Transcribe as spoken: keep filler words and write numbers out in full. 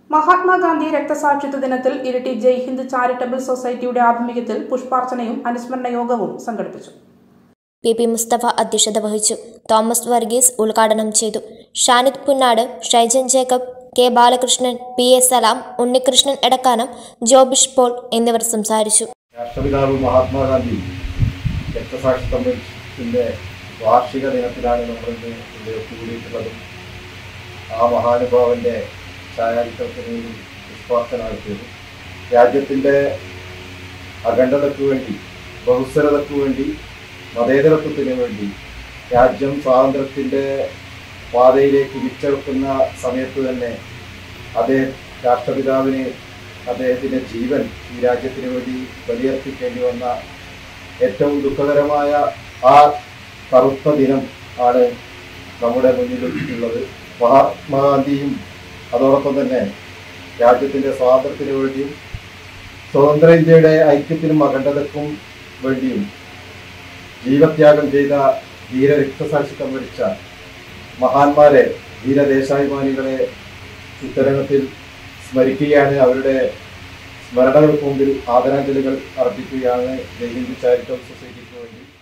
മഹാത്മാഗാന്ധി രക്തസാക്ഷിത്വ ദിനത്തിൽ ഇരിട്ടി ജയ് ഹിന്ദ് ചാരിറ്റബിൾ സൊസൈറ്റിയുടെ ആഭിമുഖ്യത്തിൽ പുഷ്പാർച്ചനയും അനുസ്മരണ യോഗവും സംഘടിപ്പിച്ചു. പി പി മുസ്തഫ അധ്യക്ഷത വഹിച്ചു. തോമസ് വർഗീസ് ഉദ്ഘാടനം ചെയ്തു. Shanid Punnad, Shaijan Jacob, K Balakrishnan, P A Salam, Unnikrishnan Edakkanam, Jobish Paul എന്നിവർ സംസാരിച്ചു. രാഷ്ട്രപിതാവ് മഹാത്മാഗാന്ധി രക്തസാക്ഷിത്വത്തിന്റെ വാർഷിക ദിനത്തിലാണ് നമ്മളിന്ന് ഇവിടെ ഒത്തുകൂടിയിട്ടുള്ളത്. ആ മഹാനുഭാവന്റെ ഛായാചിത്രത്തിന് പുഷ്പാർച്ചന നടത്തിയത് രാജ്യത്തിൻ്റെ അഖണ്ഡതയ്ക്കു വേണ്ടി, ബഹുസ്വരതയ്ക്കു വേണ്ടി, മതേതരത്വത്തിന് വേണ്ടി രാജ്യം സ്വാതന്ത്ര്യത്തിൻ്റെ പാതയിലേക്ക് വിച്ചെടുക്കുന്ന സമയത്ത് തന്നെ അദ്ദേഹം രാഷ്ട്രപിതാവിന് അദ്ദേഹത്തിൻ്റെ ജീവൻ ഈ രാജ്യത്തിന് വേണ്ടി ബലിയർപ്പിക്കേണ്ടി വന്ന ഏറ്റവും ദുഃഖകരമായ ആ കറുത്ത ദിനം ആണ് നമ്മുടെ മുന്നിലുള്ളത്. മഹാത്മാഗാന്ധിയും അതോടൊപ്പം തന്നെ രാജ്യത്തിൻ്റെ സ്വാതന്ത്ര്യത്തിന് വേണ്ടിയും സ്വതന്ത്ര ഇന്ത്യയുടെ ഐക്യത്തിനും അഖണ്ഡതയ്ക്കും വേണ്ടിയും ജീവത്യാഗം ചെയ്ത ധീര രക്തസാക്ഷിത്വം വരിച്ച മഹാന്മാരെ, ധീരദേശാഭിമാനികളെ ഇത്തരണത്തിൽ സ്മരിക്കുകയാണ്. അവരുടെ സ്മരണകൾക്ക് മുമ്പിൽ ആദരാഞ്ജലികൾ അർപ്പിക്കുകയാണ് ജയ് ഹിന്ദ് ചാരിറ്റബിൾ സൊസൈറ്റിക്ക് വേണ്ടി.